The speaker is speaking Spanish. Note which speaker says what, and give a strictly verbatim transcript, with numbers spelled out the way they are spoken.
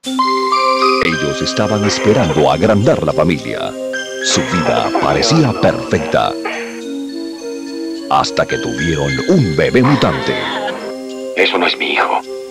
Speaker 1: Ellos estaban esperando agrandar la familia. Su vida parecía perfecta. Hasta que tuvieron un bebé mutante.
Speaker 2: Eso no es mi hijo.